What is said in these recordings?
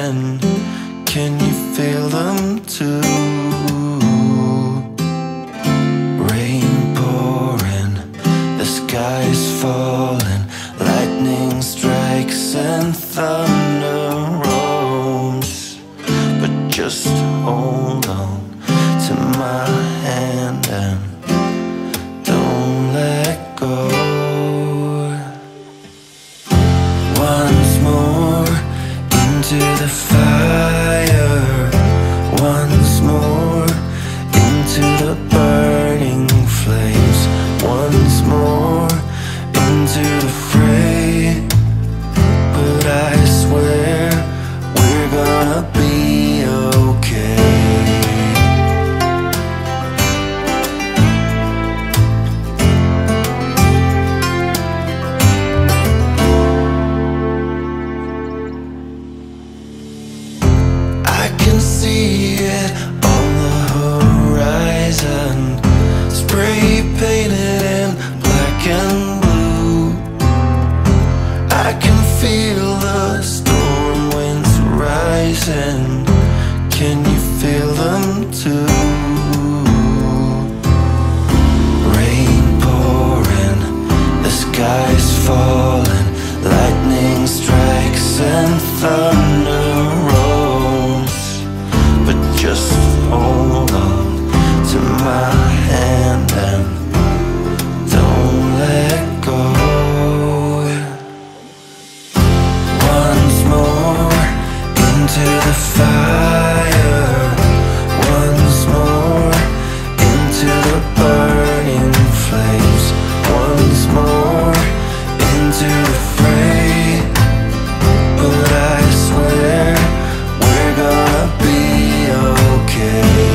rising. Can you feel them too? Rain pouring, the sky's falling, lightning strikes and thunder rolls. But just hold on to my hand and don't let go. Once more into the fire, once more into the burning flames, once more into the fray. But I swear we're gonna be okay. I can see it on the horizon, spray painted in black and blue. I can feel the storm winds rising. Can you feel them too? Rain pouring, the sky's falling, lightning strikes and thunder rolls. But just hold on to my hand and don't let go. Once more into the fire, once more into the burning flames, once more into the fray. But I swear we're gonna be okay.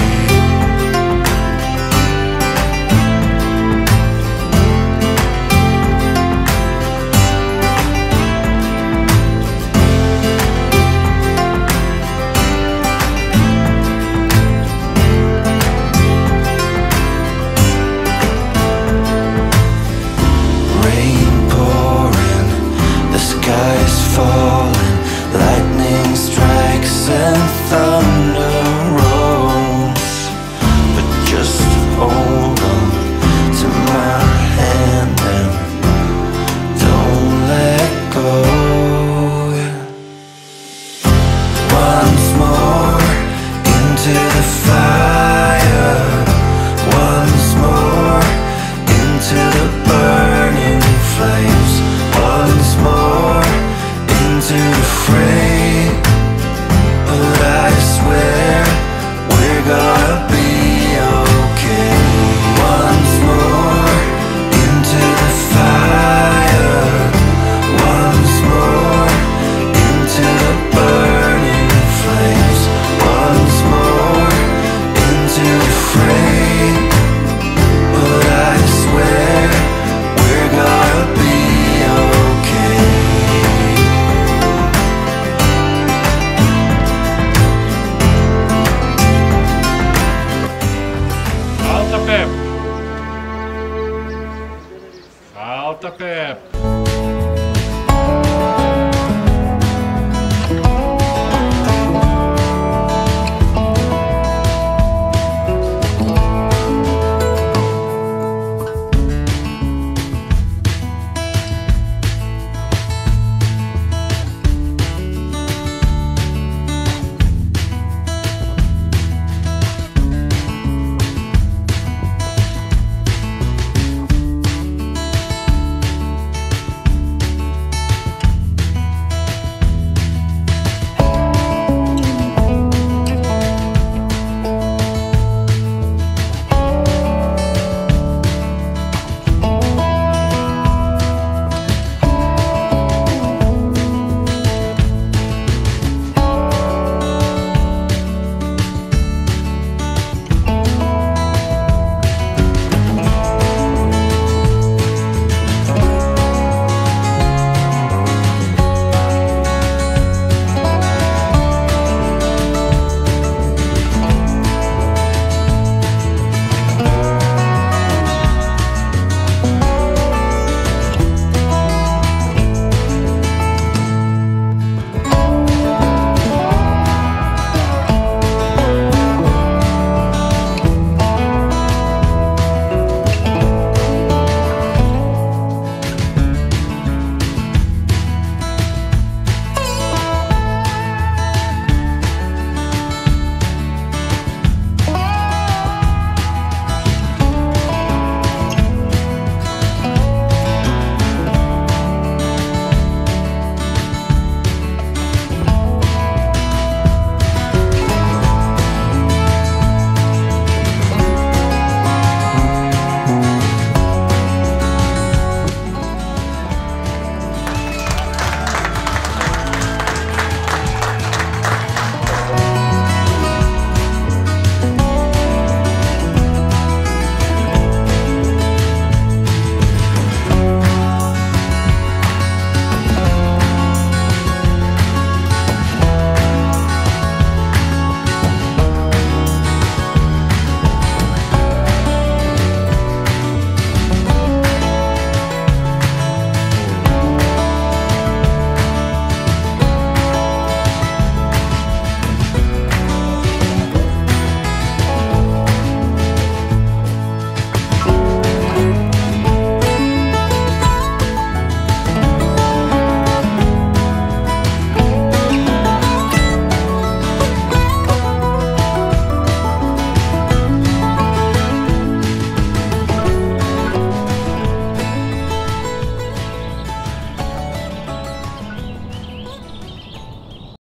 Rain pouring, the sky's falling, lightning strikes and thunder rolls. But just hold on to my hand and don't let go. Once more into the fire, once more into the burning flames, once more into the fray. But I swear we're gonna be okay. Once more into the fire, once more into the burning flames, once more into the fray. But I swear we're gonna be okay. Alta, Pepe. Alta, Pepe.